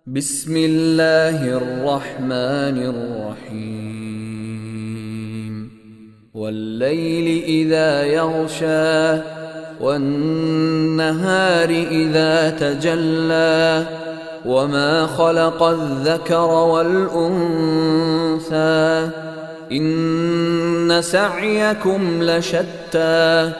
بسم الله الرحمن الرحيم والليل إذا يغشى والنهار إذا تجلى وما خلق الذكر والأنثى إن سعيكم لشتى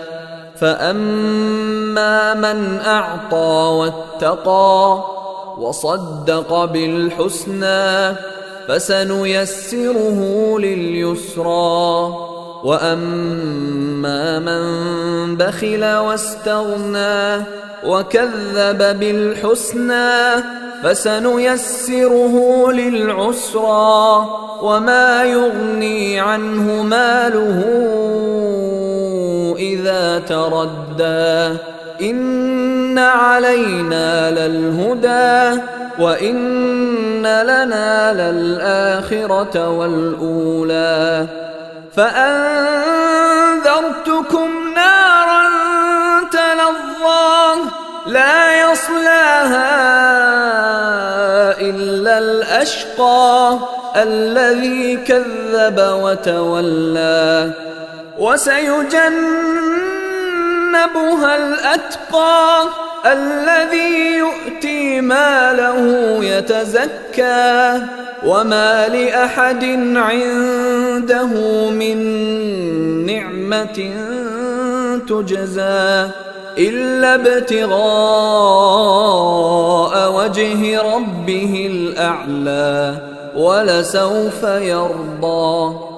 فأما من أعطى واتقى وصدق بالحسنى فسنيسره لليسرى وأما من بخل واستغنى وكذب بالحسنى فسنيسره للعسرى وما يغني عنه ماله إذا تردى إن علينا للهدى وإن لنا للآخرة والأولى فأنذرتكم نارا تلظى لا يصلاها إلا الأشقى الذي كذب وتولى وسيجنبها الأتقى الذي يؤتي ماله يتزكى وما لأحد عنده من نعمة تجزى إلا ابتغاء وجه ربه الأعلى ولسوف يرضى.